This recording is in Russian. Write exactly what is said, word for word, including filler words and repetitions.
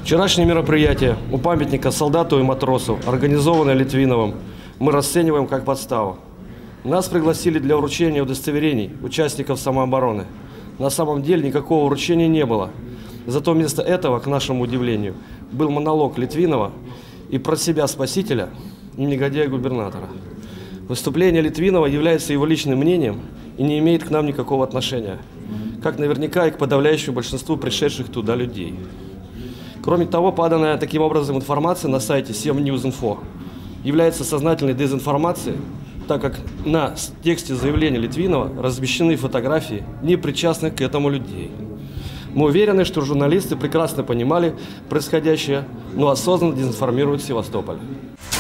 Вчерашнее мероприятие у памятника солдату и матросу, организованное Литвиновым, мы расцениваем как подставу. Нас пригласили для вручения удостоверений участников самообороны. На самом деле никакого вручения не было. Зато вместо этого, к нашему удивлению, был монолог Литвинова и про себя спасителя и негодяя-губернатора. Выступление Литвинова является его личным мнением и не имеет к нам никакого отношения, как наверняка и к подавляющему большинству пришедших туда людей. Кроме того, поданная таким образом информация на сайте сем ньюс точка инфо является сознательной дезинформацией, так как на тексте заявления Литвинова размещены фотографии непричастных к этому людей. Мы уверены, что журналисты прекрасно понимали происходящее, но осознанно дезинформируют Севастополь.